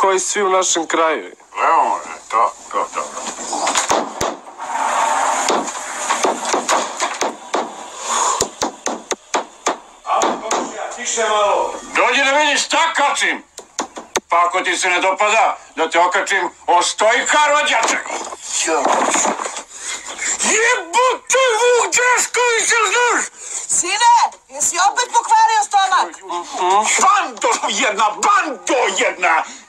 koji svi u našem kraju. Evo može, to. Tiše malo. Dođi da vidiš šta kačim. Pa ako ti se ne dopada, da te okačim o Stojka rođača. Jebote, Vuk Drašković, jel znaš? Sine, jesi opet pokvario stomak? Bando jedna!